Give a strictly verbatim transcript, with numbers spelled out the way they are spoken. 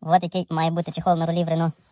От який має бути чехол на рулі в Рено.